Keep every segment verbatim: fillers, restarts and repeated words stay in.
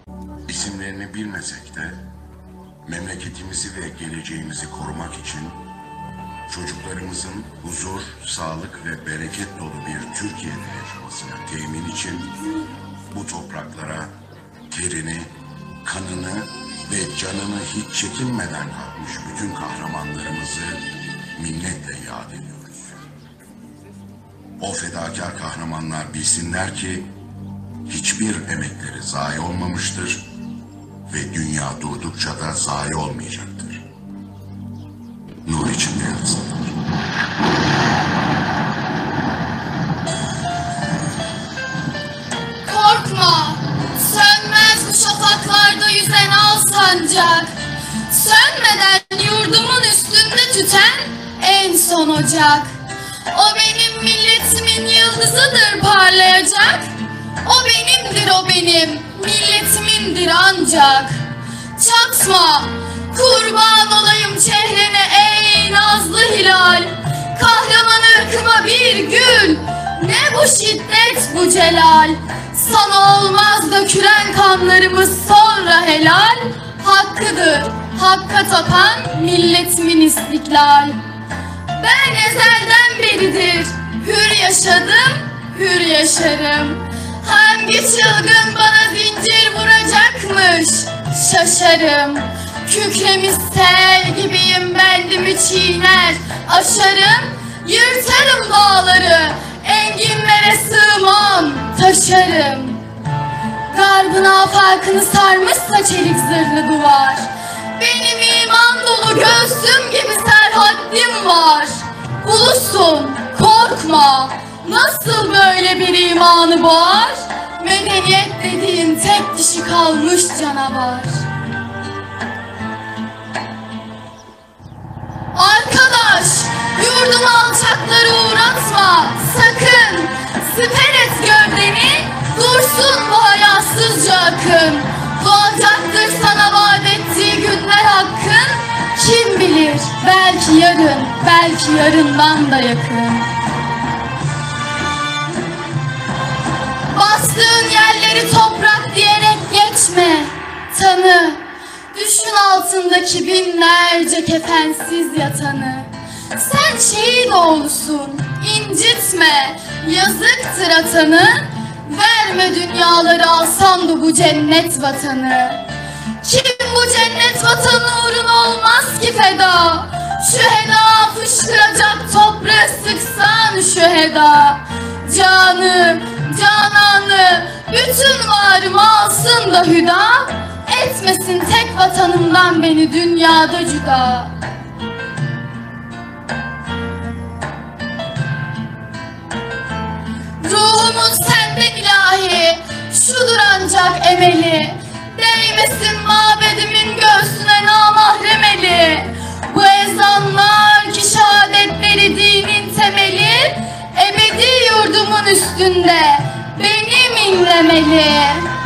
İsimlerini bilmesek de memleketimizi ve geleceğimizi korumak için çocuklarımızın huzur, sağlık ve bereket dolu bir Türkiye'de yaşamasına temin için bu topraklara terini, kanını ve canını hiç çekinmeden katmış bütün kahramanlarımızı minnetle yad ediyoruz. O fedakar kahramanlar bilsinler ki hiçbir emekleri zayi olmamıştır ve dünya durdukça da zayi olmayacaktır. Nur içinde yatsınlar. Korkma, sönmez bu şafaklarda yüzen al sancak. Sönmeden yurdumun üstünde tüten en son ocak. O benim milletimin yıldızıdır parlayacak. O benimdir, o benim milletimindir ancak. Çatma, kurban olayım çehrene ey nazlı hilal. Kahraman ırkıma bir gül, ne bu şiddet bu celal. Sana olmaz dökülen kanlarımız sonra helal. Hakkıdır, hakka tapan milletimin istiklal. Ben ezelden beridir hür yaşadım, hür yaşarım. Hangi çılgın bana zincir vuracakmış, şaşarım. Kükremiş sel gibiyim, bendimi çiğner, aşarım. Yırtarım dağları, enginlere sığmam, taşarım. Garbın afakını sarmışsa çelik zırhlı duvar, benim iman dolu göğsüm gibi serhaddim var. Ulusun, korkma, nasıl böyle bir imanı boğar? Medeniyet dediğin tek dişi kalmış canavar. Arkadaş, yurdum alçakları uğratma, sakın. Siper et gövdeni, dursun bu hayasızca akın. Doğacaktır sana vaat ettiği günler hakkın. Kim bilir, belki yarın, belki yarından da yakın. Bastığın yerleri toprak diyerek geçme, tanı. Düşün altındaki binlerce kefensiz yatanı. Sen şehit oğlusun, incitme, yazıktır atanı. Verme dünyaları alsam da bu cennet vatanı. Kim bu cennet vatanı uğruna olmaz ki feda? Şüheda fışkıracak toprağı sıksan şüheda. Canı, cananı, bütün varımı alsın da hüda. Etmesin tek vatanımdan beni dünyada cüda. Ruhumun sende ilahi, şudur ancak emeli. Değmesin mabedimin göğsüne namahrem eli. Bu ezanlar ki şehadetleri dinin temeli, ebedi yurdumun üstünde benim inlemeli.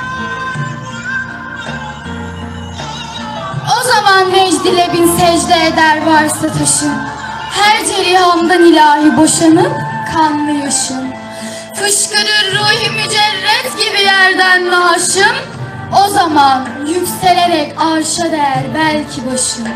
O zaman vecdile bin secde eder varsa taşın. Her cerihamdan ilahi boşanıp kanlı yaşın. Fışkırır ruhi mücerret gibi yerden naaşım. O zaman yükselerek arşa değer belki başım.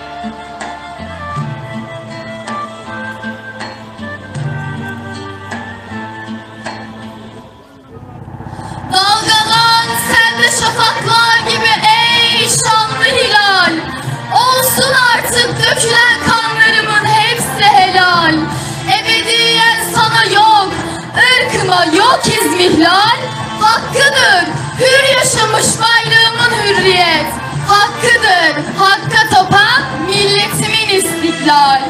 Dalgalan sen de şafaklar gibi ey şanlı hilal. Olsun artık dökülen kanlarımın hepsi helal. Ebediyen sana yok, ırkıma yok izmihlal. Hakkıdır hür yaşamış bayrağımın hürriyet. Hakkıdır hakka tapan milletimin istiklal.